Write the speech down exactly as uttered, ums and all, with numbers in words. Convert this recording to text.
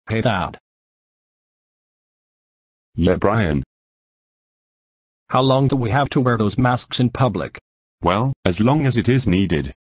Hey Dad. Yeah, Brian. How long do we have to wear those masks in public? Well, as long as it is needed.